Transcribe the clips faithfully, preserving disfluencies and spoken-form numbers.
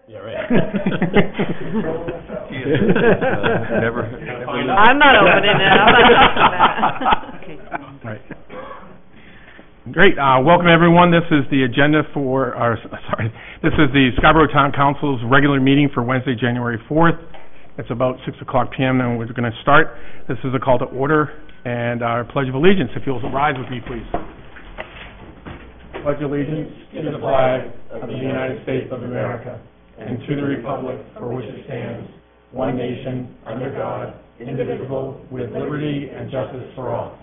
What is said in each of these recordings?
Yeah, right. Never. I'm not opening it. I'm not touching that. Okay. Right. Great. Uh, welcome, everyone. This is the agenda for our, sorry, this is the Scarborough Town Council's regular meeting for Wednesday, January fourth. It's about six o'clock p m and we're going to start. This is a call to order and our Pledge of Allegiance. If you'll rise with me, please. Pledge allegiance to the flag of the United States of America and to the republic for which it stands, one nation, under God, indivisible, with liberty and justice for all.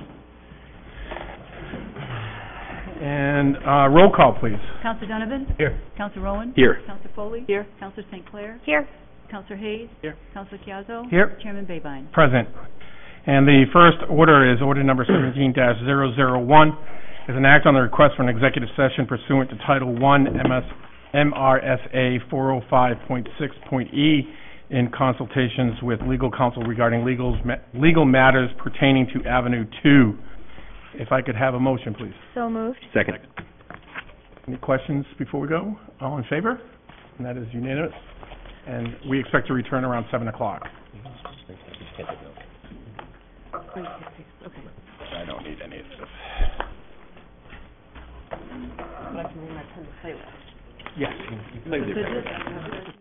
And uh, roll call, please. Councillor Donovan? Here. Councillor Rowan? Here. Councillor Foley? Here. Councillor Saint Clair? Here. Councillor Hayes? Here. Councillor Chiazzo? Here. Chairman Babine? Present. And the first order is order number seventeen dash zero zero one. Is an act on the request for an executive session pursuant to Title one M S M R S A four oh five point six point E in consultations with legal counsel regarding legals, ma legal matters pertaining to Avenue two. If I could have a motion, please. So moved. Second. Any questions before we go? All in favor? And that is unanimous. And we expect to return around seven o'clock. Okay. I don't need any of this. But I can bring my pen to play with. Yes. So just,